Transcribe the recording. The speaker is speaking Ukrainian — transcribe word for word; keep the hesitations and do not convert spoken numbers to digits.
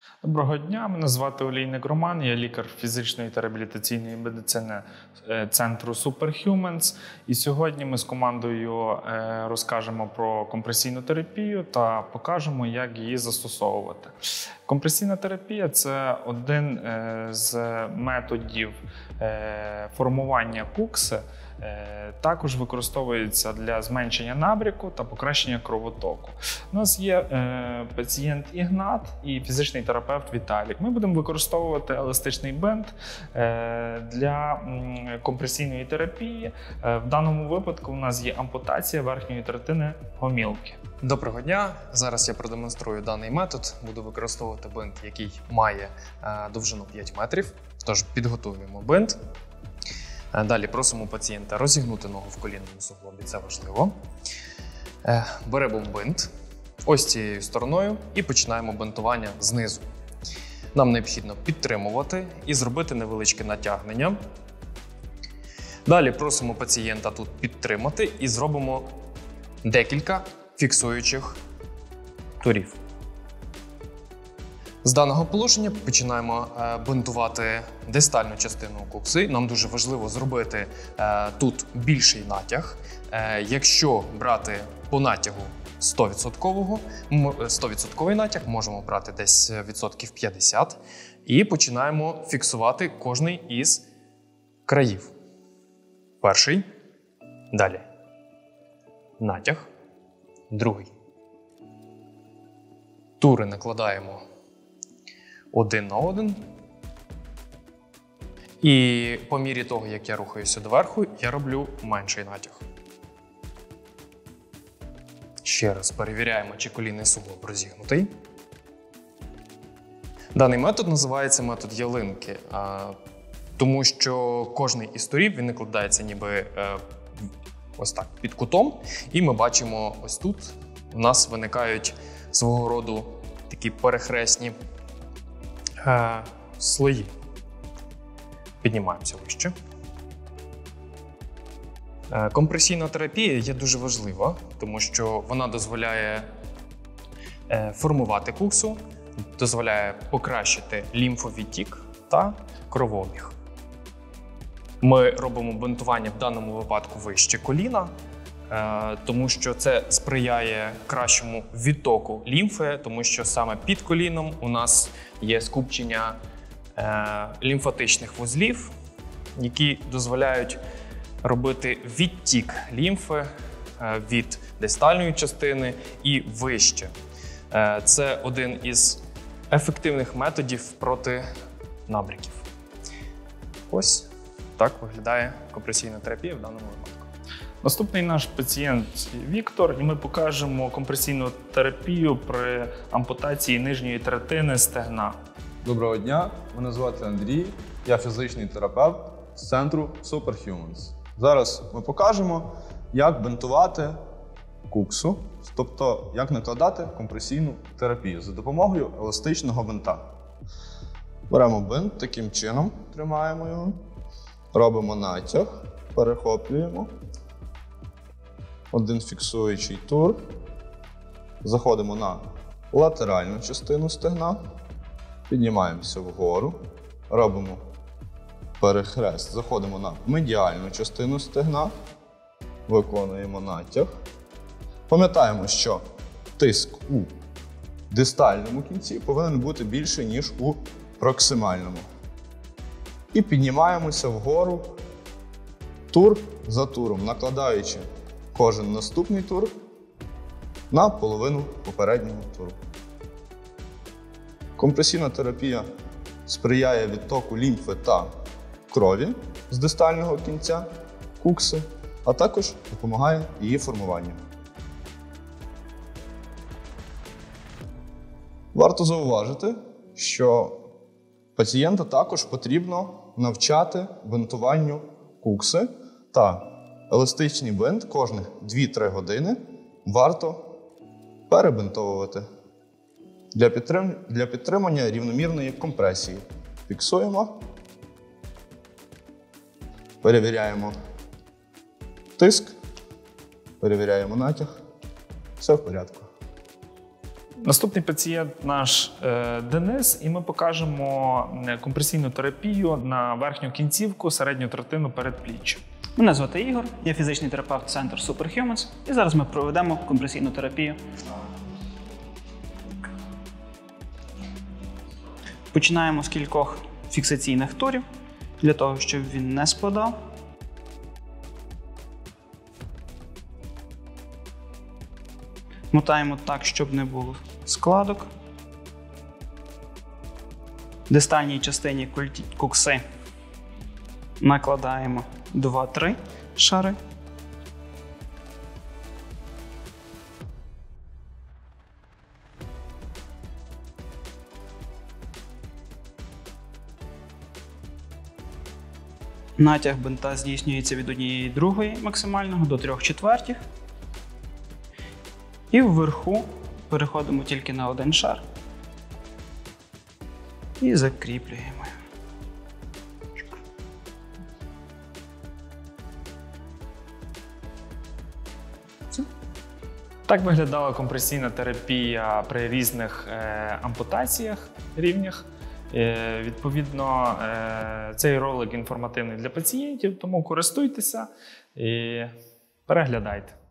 Доброго дня, мене звати Олійник Роман, я лікар фізичної та реабілітаційної медицини центру Superhumans. І сьогодні ми з командою розкажемо про компресійну терапію та покажемо, як її застосовувати. Компресійна терапія – це один з методів формування кукси. Також використовується для зменшення набряку та покращення кровотоку. У нас є е, пацієнт Ігнат і фізичний терапевт Віталік. Ми будемо використовувати еластичний бинт е, для м, компресійної терапії. Е, в даному випадку у нас є ампутація верхньої третини гомілки. Доброго дня! Зараз я продемонструю даний метод. Буду використовувати бинт, який має е, довжину п'ять метрів. Тож підготуємо бинт. Далі просимо пацієнта розігнути ногу в колінному суглобі, це важливо. Беремо бинт ось цією стороною і починаємо бинтування знизу. Нам необхідно підтримувати і зробити невеличке натягнення. Далі просимо пацієнта тут підтримати і зробимо декілька фіксуючих турів. З даного положення починаємо бинтувати дистальну частину кукси. Нам дуже важливо зробити е, тут більший натяг. Е, якщо брати по натягу сто відсотків натяг, можемо брати десь відсотків п'ятдесят. І починаємо фіксувати кожний із країв. Перший. Далі. Натяг. Другий. Тури накладаємо один на один. І по мірі того, як я рухаюся доверху, я роблю менший натяг. Ще раз перевіряємо, чи колінний суглоб розігнутий. Даний метод називається метод ялинки, тому що кожний із турів він накладається ніби ось так під кутом. І ми бачимо ось тут у нас виникають свого роду такі перехресні Е, слої. Піднімаємося вище. Е, компресійна терапія є дуже важлива, тому що вона дозволяє е, формувати куксу, дозволяє покращити лімфовідтік та кровообіг. Ми робимо бинтування в даному випадку вище коліна, е, тому що це сприяє кращому відтоку лімфи, тому що саме під коліном у нас є скупчення е, лімфатичних вузлів, які дозволяють робити відтік лімфи е, від дистальної частини і вище. Е, це один із ефективних методів проти набряків. Ось так виглядає компресійна терапія в даному випадку. Наступний наш пацієнт Віктор, і ми покажемо компресійну терапію при ампутації нижньої третини стегна. Доброго дня, мене звати Андрій, я фізичний терапевт з центру Superhumans. Зараз ми покажемо, як бинтувати куксу, тобто як накладати компресійну терапію за допомогою еластичного бинта. Беремо бинт, таким чином тримаємо його, робимо натяг, перехоплюємо. Один фіксуючий тур. Заходимо на латеральну частину стегна, піднімаємося вгору, робимо перехрест, заходимо на медіальну частину стегна, виконуємо натяг. Пам'ятаємо, що тиск у дистальному кінці повинен бути більший, ніж у проксимальному. І піднімаємося вгору тур за туром, накладаючи кожен наступний тур на половину попереднього туру. Компресійна терапія сприяє відтоку лімфи та крові з дистального кінця кукси, а також допомагає її формуванню. Варто зауважити, що пацієнта також потрібно навчати бинтуванню кукси, та еластичний бинт кожних дві-три години варто перебинтовувати для, підтрим... для підтримання рівномірної компресії. Фіксуємо, перевіряємо тиск, перевіряємо натяг, все в порядку. Наступний пацієнт наш е, Денис, і ми покажемо компресійну терапію на верхню кінцівку, середню третину передпліччя. Мене звати Ігор, я фізичний терапевт центру Superhumans, і зараз ми проведемо компресійну терапію. Починаємо з кількох фіксаційних турів, для того, щоб він не спадав. Мотаємо так, щоб не було складок. В дистальній частині кукси накладаємо два-три шари. Натяг бинта здійснюється від однієї другої максимального до трьох четвертих. І вверху переходимо тільки на один шар і закріплюємо. Так виглядала компресійна терапія при різних е, ампутаціях, рівнях. Е, відповідно, е, цей ролик інформативний для пацієнтів, тому користуйтеся і переглядайте.